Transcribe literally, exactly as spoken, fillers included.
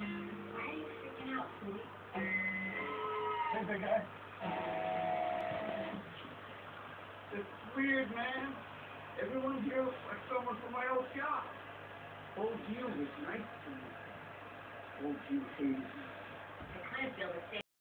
Why are you freaking out, sweetie? Hey, big guy. It's weird, man. Everyone here looks like someone from my old job. Old you was nice to me. Old you hated me. I kind of feel the same.